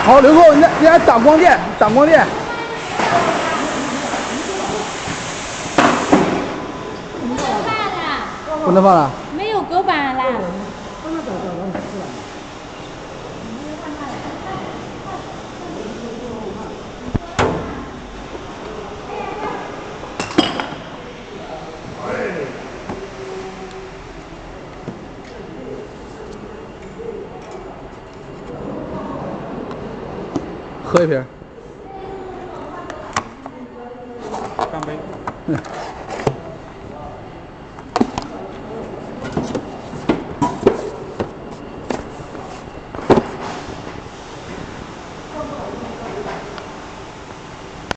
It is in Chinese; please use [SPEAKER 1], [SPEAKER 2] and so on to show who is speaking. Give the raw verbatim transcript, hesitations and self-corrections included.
[SPEAKER 1] 好，刘总，你你还打光电，打光电。不能放了。
[SPEAKER 2] 没有隔板了。
[SPEAKER 1] 喝一瓶。
[SPEAKER 3] 干杯。